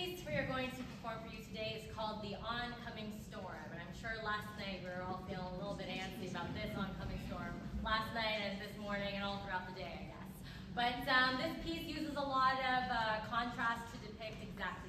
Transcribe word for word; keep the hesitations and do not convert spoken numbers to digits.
piece we are going to perform for you today is called The Oncoming Storm. And I'm sure last night we were all feeling a little bit antsy about this oncoming storm. Last night and this morning and all throughout the day, I guess. But um, this piece uses a lot of uh, contrast to depict exactly